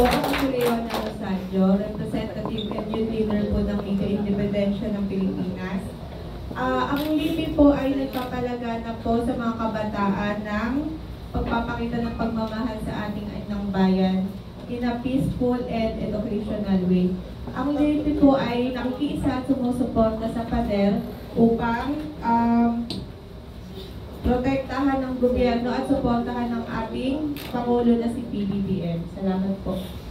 Ako si Leona Rosario, representative and youth leader po ng Liga Independensya ng Pilipinas. Ang LIPI po ay nagpapalaganap po sa mga kabataan ng pagpapakita ng pagmamahal sa ating inang bayan in a peaceful and educational way. Ang LIPI po ay nakikiisa at sumusuporta sa PADER upang protektahan ng gobyerno at suportahan ng ating Pangulo na si PBBM. Salamat po.